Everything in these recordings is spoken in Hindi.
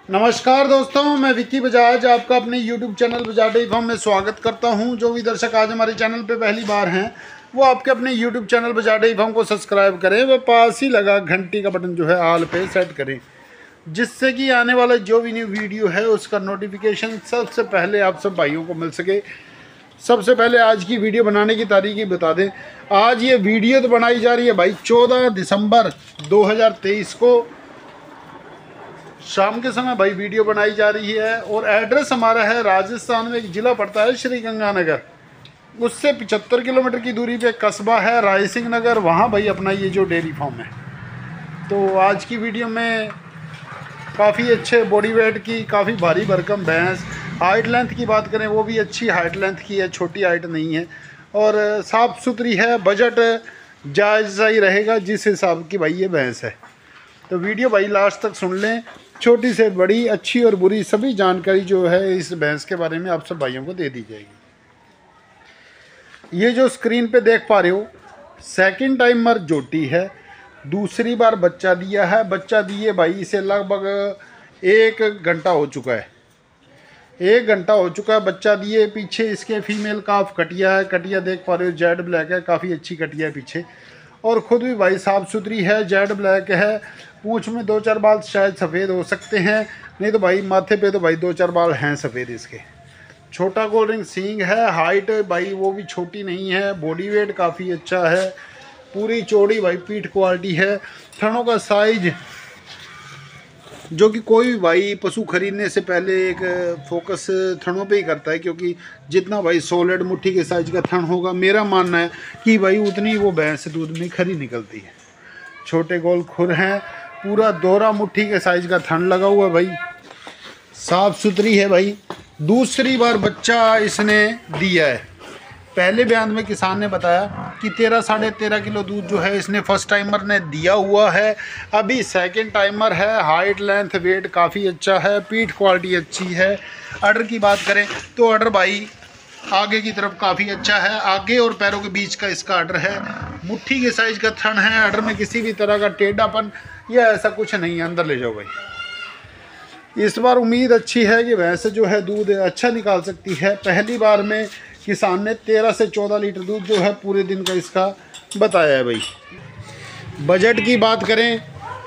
नमस्कार दोस्तों, मैं विक्की बजाज आपका अपने YouTube channel Bajaj dairy farm में स्वागत करता हूं। जो भी दर्शक आज हमारे चैनल पे पहली बार हैं वो आपके अपने YouTube channel Bajaj dairy farm को सब्सक्राइब करें व पास ही लगा घंटी का बटन जो है ऑल पे सेट करें, जिससे कि आने वाला जो भी न्यू वीडियो है उसका नोटिफिकेशन सबसे पहले आप सब भाइयों को मिल सके। सबसे पहले आज की वीडियो बनाने की तारीख ही बता दें। आज ये वीडियो तो बनाई जा रही है भाई 14 दिसंबर 2023 को शाम के समय भाई वीडियो बनाई जा रही है। और एड्रेस हमारा है राजस्थान में, एक ज़िला पड़ता है श्री गंगानगर, उससे 75 किलोमीटर की दूरी पे कस्बा है राय सिंह नगर, वहाँ भाई अपना ये जो डेयरी फार्म है। तो आज की वीडियो में काफ़ी अच्छे बॉडी वेट की काफ़ी भारी भरकम भैंस, हाइट लेंथ की बात करें वो भी अच्छी हाइट लेंथ की है, छोटी हाइट नहीं है और साफ़ सुथरी है। बजट जायज़ ही रहेगा जिस हिसाब की भाई ये भैंस है। तो वीडियो भाई लास्ट तक सुन लें, छोटी से बड़ी, अच्छी और बुरी सभी जानकारी जो है इस भैंस के बारे में आप सब भाइयों को दे दी जाएगी। ये जो स्क्रीन पे देख पा रहे हो सेकंड टाइमर जोटी है, दूसरी बार बच्चा दिया है। बच्चा दिए भाई इसे लगभग 1 घंटा हो चुका है, 1 घंटा हो चुका है बच्चा दिए। पीछे इसके फीमेल काफ कटिया है, कटिया देख पा रहे हो जेड ब्लैक है, काफ़ी अच्छी कटिया है पीछे और ख़ुद भी भाई साफ़ सुथरी है, जेड ब्लैक है। पूँछ में 2-4 बाल शायद सफ़ेद हो सकते हैं, नहीं तो भाई माथे पे तो भाई 2-4 बाल हैं सफ़ेद इसके। छोटा गोल्ड रिंग सींग है, हाइट भाई वो भी छोटी नहीं है, बॉडी वेट काफ़ी अच्छा है, पूरी चौड़ी भाई पीठ क्वालिटी है। थनों का साइज जो कि कोई भी भाई पशु खरीदने से पहले एक फोकस थनों पे ही करता है, क्योंकि जितना भाई सॉलिड मुट्ठी के साइज का थन होगा मेरा मानना है कि भाई उतनी वो भैंस दूध में खरी निकलती है। छोटे गोल खुर हैं, पूरा दोहरा मुट्ठी के साइज का थन लगा हुआ है भाई, साफ़ सुथरी है भाई। दूसरी बार बच्चा इसने दिया है। पहले बयान में किसान ने बताया कि 13-13.5 किलो दूध जो है इसने फर्स्ट टाइमर ने दिया हुआ है। अभी सेकंड टाइमर है। हाइट लेंथ वेट काफ़ी अच्छा है, पीठ क्वालिटी अच्छी है। अडर की बात करें तो अडर भाई आगे की तरफ काफ़ी अच्छा है, आगे और पैरों के बीच का इसका अडर है। मुट्ठी के साइज का थन है, अडर में किसी भी तरह का टेढ़ापन या ऐसा कुछ नहीं है। अंदर ले जाओ भाई। इस बार उम्मीद अच्छी है कि भैंस जो है दूध अच्छा निकाल सकती है। पहली बार में किसान ने 13 से 14 लीटर दूध जो है पूरे दिन का इसका बताया है भाई। बजट की बात करें,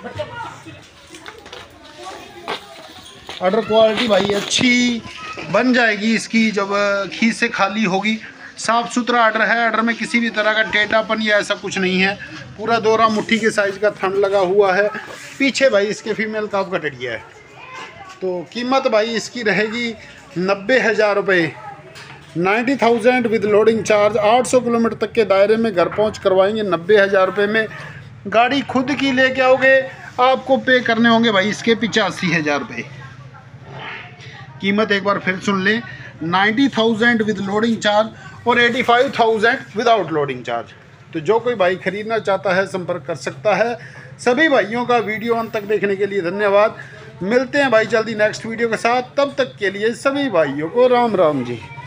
अडर क्वालिटी भाई अच्छी बन जाएगी इसकी जब खीस से खाली होगी। साफ़ सुथरा अडर है, अडर में किसी भी तरह का टेढ़ापन या ऐसा कुछ नहीं है। पूरा दोहरा मुट्ठी के साइज का थन लगा हुआ है। पीछे भाई इसके फीमेल काफ का टड़िया है। तो कीमत भाई इसकी रहेगी 90,000 रुपये, 90,000 विद लोडिंग चार्ज। 800 किलोमीटर तक के दायरे में घर पहुंच करवाएंगे 90,000 रुपये में। गाड़ी खुद की लेके आओगे, आपको पे करने होंगे भाई इसके 85,000 रुपये। कीमत एक बार फिर सुन लें, 90,000 विद लोडिंग चार्ज और 85,000 विदाउट लोडिंग चार्ज। तो जो कोई भाई खरीदना चाहता है संपर्क कर सकता है। सभी भाइयों का वीडियो अंत तक देखने के लिए धन्यवाद। मिलते हैं भाई जल्दी नेक्स्ट वीडियो के साथ, तब तक के लिए सभी भाइयों को राम राम जी।